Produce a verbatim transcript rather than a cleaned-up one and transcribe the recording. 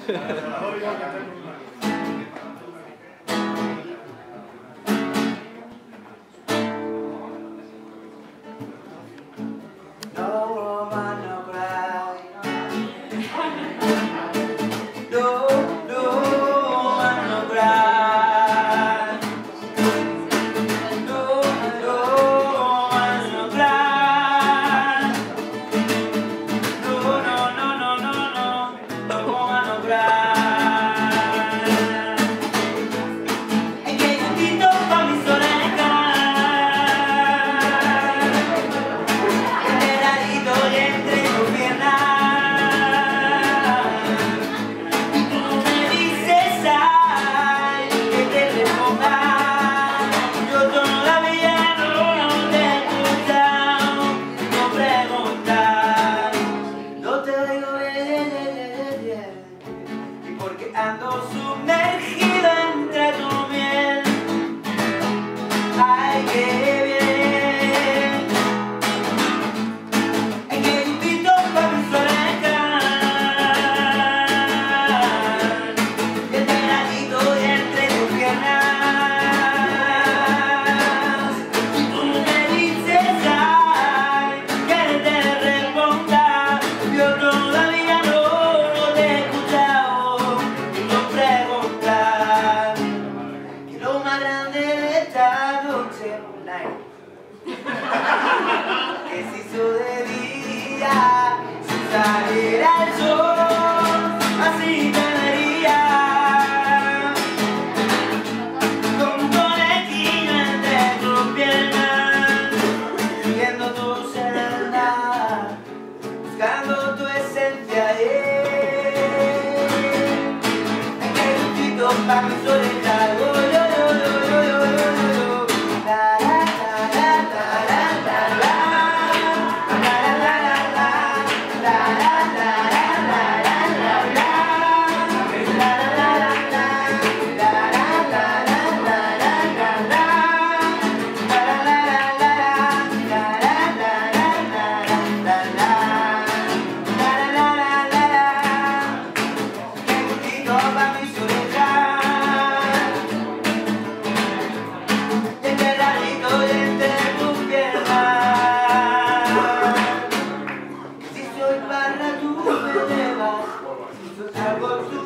Ando sumergido entre tu miel. Ay, qué bien. Es que invito pa' mi soledad. Y el heladito entre tus piernas. Y tú me dices, ay, que te responda. Yo todavía no te he escuchado. Que lo más grande de esta noche que se hizo de día sin salir al sol, así te vería con un conejillo entre tus piernas, viendo tu celda, buscando tu esencia. Pa' mi soledad, oh, yo, yo, yo, yo, yo, yo, yo. La, la, la, la, la, la, la, la, la, la, la, la, Algo